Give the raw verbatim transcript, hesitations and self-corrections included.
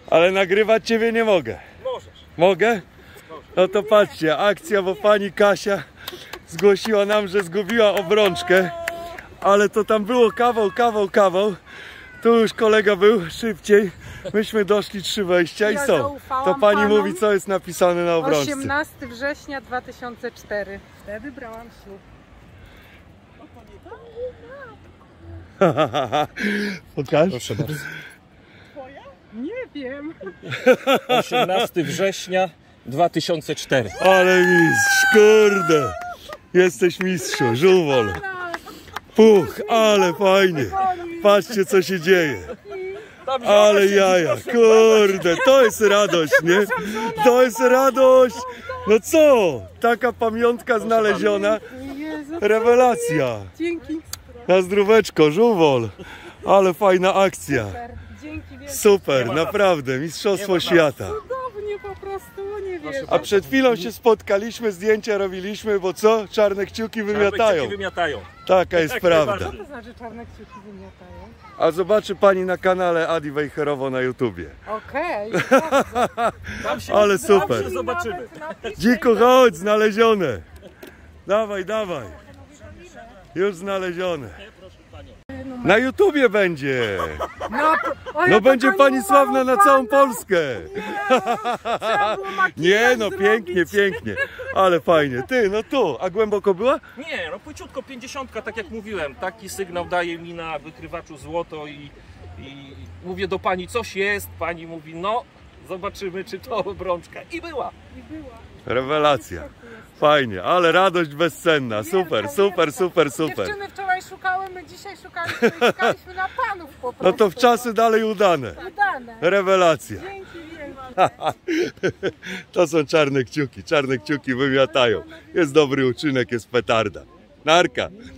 Ale nagrywać ciebie nie mogę. Możesz. Mogę? No to patrzcie, akcja, bo pani Kasia zgłosiła nam, że zgubiła obrączkę. Ale to tam było kawał, kawał, kawał. Tu już kolega był szybciej. Myśmy doszli trzy wejścia i są. To pani mówi, co jest napisane na obrączce. osiemnastego września dwa tysiące czwartego. Wtedy brałam ślub. Pokaż. Proszę bardzo. Nie wiem. osiemnastego września dwa tysiące czwartego. Ale mistrz, kurde. Jesteś mistrzu, żuwol. Puch, ale fajnie. Patrzcie, co się dzieje. Ale jaja, kurde, to jest radość, nie? To jest radość. No co? Taka pamiątka znaleziona. Rewelacja. Dzięki. Na zdróweczko, żuwol. Ale fajna akcja. Dzięki wielkie. Super, naprawdę, mistrzostwo świata. Cudownie po prostu, nie wiem. A przed chwilą się spotkaliśmy, zdjęcia robiliśmy, bo co? Czarne kciuki wymiatają. wymiatają. Taka jest prawda. Co to znaczy czarne kciuki wymiatają? A zobaczy pani na kanale Adi Wejherowo na YouTubie. Okej. Ale super. Zobaczymy. Dziko, chodź, znalezione. Dawaj, dawaj. Już znalezione. Na YouTubie będzie. No, No będzie pani sławna na całą Polskę. Nie no, pięknie, pięknie. Ale fajnie. Ty, no tu. A głęboko była? Nie, no płyciutko, pięćdziesiątka, tak jak mówiłem. Taki sygnał daje mi na wykrywaczu złoto i, i mówię do pani, coś jest. Pani mówi, no zobaczymy, czy to obrączka. I była. Rewelacja. Fajnie, ale radość bezcenna. Super, super, super, super. Dziewczyny wczoraj szukały, my dzisiaj szukaliśmy, szukaliśmy na panów po prostu. No to w czasy dalej udane. Udane. Rewelacja. Dzięki wielkie. To są czarne kciuki. Czarne kciuki wymiatają. Jest dobry uczynek, jest petarda. Narka.